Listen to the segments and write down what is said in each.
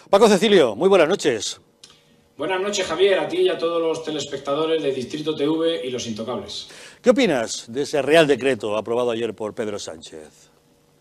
Paco Cecilio, muy buenas noches. Buenas noches, Javier, a ti y a todos los telespectadores de Distrito TV y Los Intocables. ¿Qué opinas de ese Real Decreto aprobado ayer por Pedro Sánchez?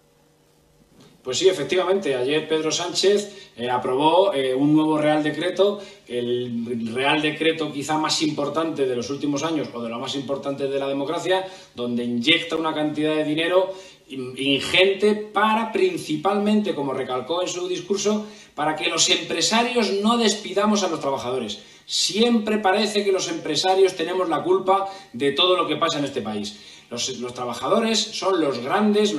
Pues sí, efectivamente, ayer Pedro Sánchez aprobó un nuevo Real Decreto, el Real Decreto quizá más importante de los últimos años o de lo más importante de la democracia, donde inyecta una cantidad de dinero ingente para principalmente, como recalcó en su discurso, para que los empresarios no despidamos a los trabajadores. Siempre parece que los empresarios tenemos la culpa de todo lo que pasa en este país. Los trabajadores son los grandes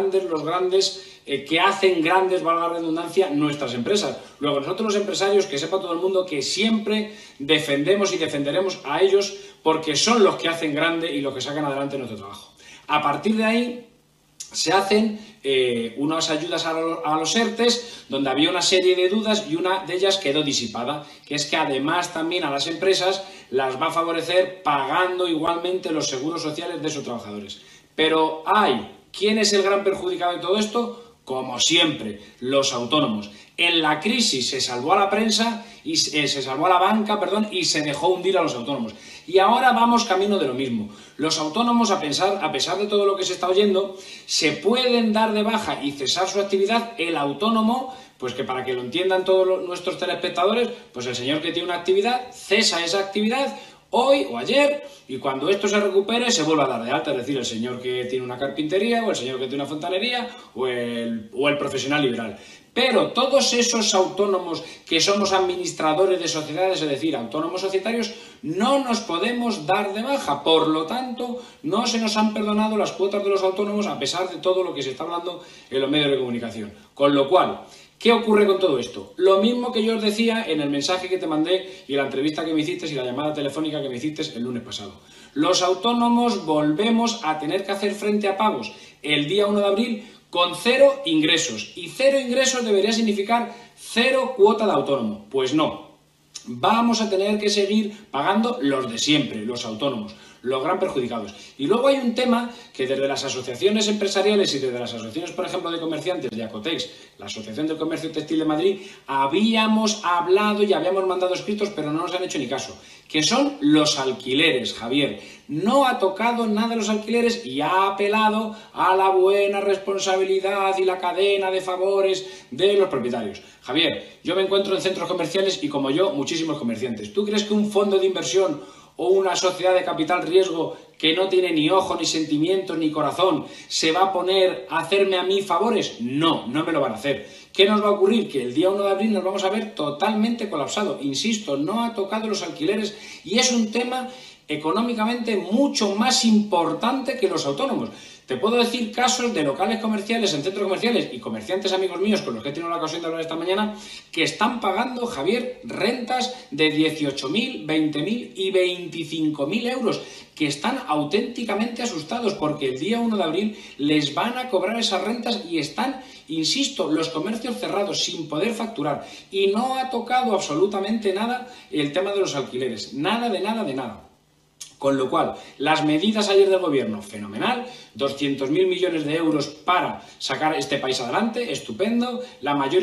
que hacen grandes, valga la redundancia, nuestras empresas. Luego nosotros los empresarios, que sepa todo el mundo que siempre defendemos y defenderemos a ellos porque son los que hacen grande y los que sacan adelante nuestro trabajo. A partir de ahí se hacen unas ayudas a los ERTEs, donde había una serie de dudas y una de ellas quedó disipada, que es que además también a las empresas las va a favorecer pagando igualmente los seguros sociales de sus trabajadores. Pero ¿quién es el gran perjudicado de todo esto? Como siempre, los autónomos. En la crisis se salvó a la prensa y se salvó a la banca, y se dejó hundir a los autónomos. Y ahora vamos camino de lo mismo. Los autónomos, a pesar de todo lo que se está oyendo, se pueden dar de baja y cesar su actividad. El autónomo, pues que para que lo entiendan todos nuestros telespectadores, pues el señor que tiene una actividad cesa esa actividad hoy o ayer, y cuando esto se recupere se vuelve a dar de alta, es decir, el señor que tiene una carpintería o el señor que tiene una fontanería o el profesional liberal. Pero todos esos autónomos que somos administradores de sociedades, es decir, autónomos societarios, no nos podemos dar de baja. Por lo tanto, no se nos han perdonado las cuotas de los autónomos a pesar de todo lo que se está hablando en los medios de comunicación. Con lo cual, ¿qué ocurre con todo esto? Lo mismo que yo os decía en el mensaje que te mandé y la entrevista que me hiciste y la llamada telefónica que me hiciste el lunes pasado. Los autónomos volvemos a tener que hacer frente a pagos el día 1 de abril con 0 ingresos. Y 0 ingresos debería significar 0 cuota de autónomo. Pues no. Vamos a tener que seguir pagando los de siempre, los autónomos, los gran perjudicados. Y luego hay un tema que desde las asociaciones empresariales y desde las asociaciones, por ejemplo, de comerciantes de Acotex, la Asociación del Comercio Textil de Madrid, habíamos hablado y habíamos mandado escritos, pero no nos han hecho ni caso, que son los alquileres, Javier. No ha tocado nada los alquileres y ha apelado a la buena responsabilidad y la cadena de favores de los propietarios. Javier, yo me encuentro en centros comerciales y como yo, muchísimos comerciantes. ¿Tú crees que un fondo de inversión o una sociedad de capital riesgo que no tiene ni ojo, ni sentimientos, ni corazón, se va a poner a hacerme a mí favores? No, no me lo van a hacer. ¿Qué nos va a ocurrir? Que el día 1 de abril nos vamos a ver totalmente colapsado. Insisto, no ha tocado los alquileres y es un tema económicamente mucho más importante que los autónomos. Te puedo decir casos de locales comerciales en centros comerciales y comerciantes amigos míos con los que he tenido la ocasión de hablar esta mañana que están pagando, Javier, rentas de 18.000, 20.000 y 25.000 euros, que están auténticamente asustados porque el día 1 de abril les van a cobrar esas rentas y están, insisto, los comercios cerrados sin poder facturar. Y no ha tocado absolutamente nada el tema de los alquileres, nada de nada de nada. Con lo cual, las medidas ayer del gobierno, fenomenal, 200.000 millones de euros para sacar este país adelante, estupendo, la mayor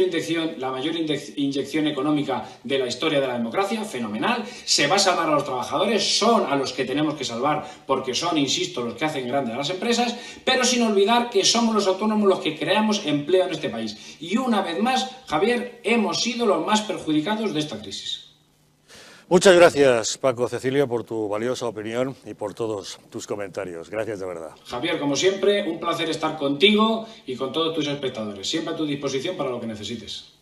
inyección económica de la historia de la democracia, fenomenal, se va a salvar a los trabajadores, son a los que tenemos que salvar porque son, insisto, los que hacen grandes a las empresas, pero sin olvidar que somos los autónomos los que creamos empleo en este país. Y una vez más, Javier, hemos sido los más perjudicados de esta crisis. Muchas gracias, Paco Cecilio, por tu valiosa opinión y por todos tus comentarios. Gracias de verdad. Javier, como siempre, un placer estar contigo y con todos tus espectadores. Siempre a tu disposición para lo que necesites.